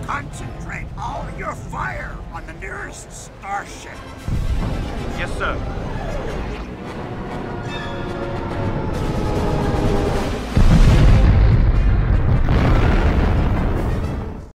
Concentrate all your fire on the nearest starship. Yes, sir.